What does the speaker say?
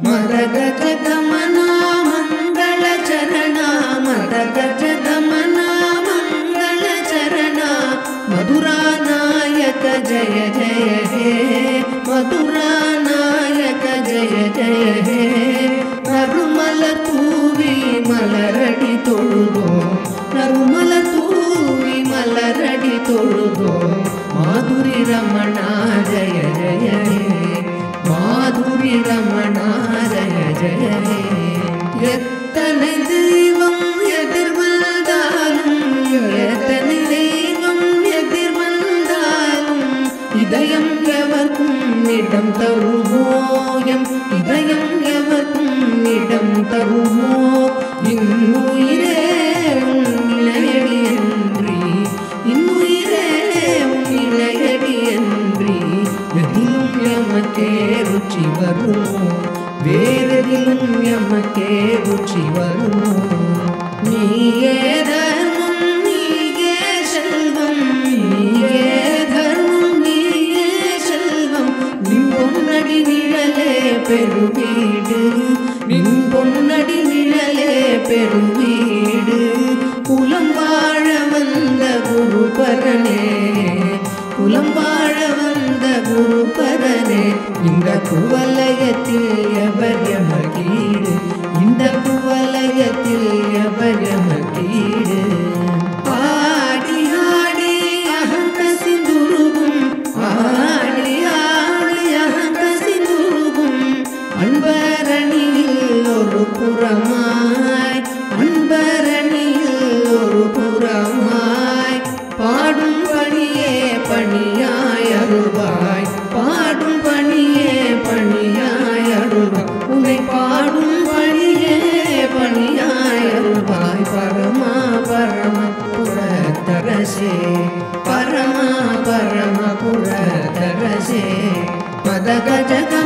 मदगज गमना मंगल चरणा मदगज गमना मंगल चरणा मधुरा नायक जय जय हे मधुरा नायक जय जय हे नरुमल तूवी मलरडी तोळुदो नरुमल तूवी मलरडी तोळुदो माधुरी रमणा जय जय हे माधुरी रमणा जय जय हे எத்தனை தெய்வம் எதிர் வந்தாலும் எத்தனை தெய்வம் எதிர் வந்தாலும் இதயம் எவர்க்கும் இடம் தருவோயம் இதயம் எவர்க்கும் இடம் தருவோ இன்னுயிரே உன் நிலையடி அன்றி இன்னுயிரே உன் நிலையடி அன்றி எதிலும் எமக்கே ருச்சி வருமோ வேறெதிலும் எமக்கே ருச்சி வருமோ நீயே தர்மம் நீயே செல்வம் நீயே தர்மம் நீயே செல்வம் நின் பொன்னடி நிழலே பெருவீடு நின் பொன்னடி நிழலே பெருவீடு குலம் வாழ வந்த குருபரனே குலம் வாழ வந்த குருபரனே இந்த குவலயத்தில் எவர் எமக்கீடு இந்த குவலயத்தில் எவர் எமக்கீடு ஆடி ஆடி அகங்க சிந்துருகும் ஆடி ஆடி அகங்க சிந்துருகும் அன்பரணியில் ஒரு புறமாய் அன்பரணியில் ஒரு புறமாய் பாடும் பணியே பணியாய் அருள்வாய் பாடும் பணியே பணியாய் அருள்வாய் உன்னை பாடும் பணியே பணியாய் அருள்வாய் பரமா பரம புரதரசே பரமா பரம புரதரசே மதகஜ